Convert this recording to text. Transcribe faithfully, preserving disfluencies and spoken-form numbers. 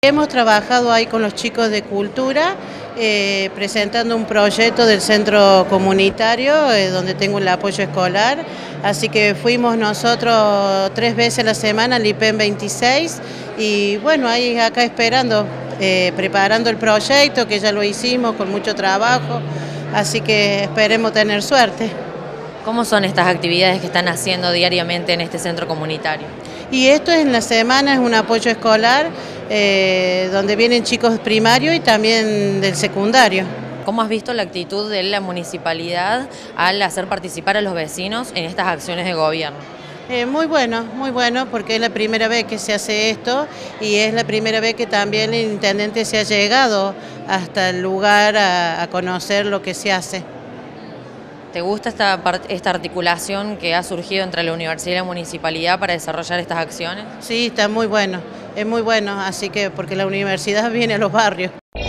Hemos trabajado ahí con los chicos de cultura, eh, presentando un proyecto del centro comunitario, eh, donde tengo el apoyo escolar, así que fuimos nosotros tres veces a la semana al I P E M veintiséis y bueno, ahí acá esperando, eh, preparando el proyecto, que ya lo hicimos con mucho trabajo, así que esperemos tener suerte. ¿Cómo son estas actividades que están haciendo diariamente en este centro comunitario? Y esto en la semana es un apoyo escolar, eh, donde vienen chicos primarios y también del secundario. ¿Cómo has visto la actitud de la municipalidad al hacer participar a los vecinos en estas acciones de gobierno? Eh, muy bueno, muy bueno, porque es la primera vez que se hace esto y es la primera vez que también el intendente se ha llegado hasta el lugar a, a conocer lo que se hace. ¿Te gusta esta, esta articulación que ha surgido entre la universidad y la municipalidad para desarrollar estas acciones? Sí, está muy bueno, es muy bueno, así que porque la universidad viene a los barrios.